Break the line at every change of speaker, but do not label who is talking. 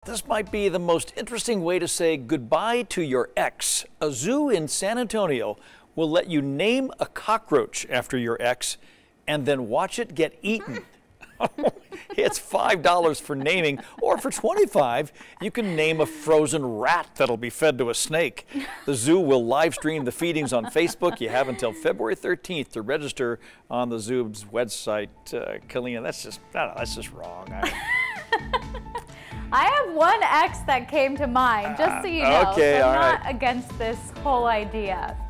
This might be the most interesting way to say goodbye to your ex. A zoo in San Antonio will let you name a cockroach after your ex and then watch it get eaten. It's $5 for naming, or for $25, you can name a frozen rat that'll be fed to a snake. The zoo will live stream the feedings on Facebook. You have until February 13th to register on the zoo's website. Kalina, that's just wrong.
I have one ex that came to mind, just so you know.
Okay,
so I'm
all right.
not against this whole idea.